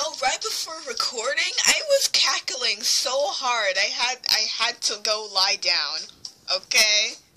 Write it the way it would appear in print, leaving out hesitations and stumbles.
know, right before recording, I was cackling so hard. I had to go lie down. Okay?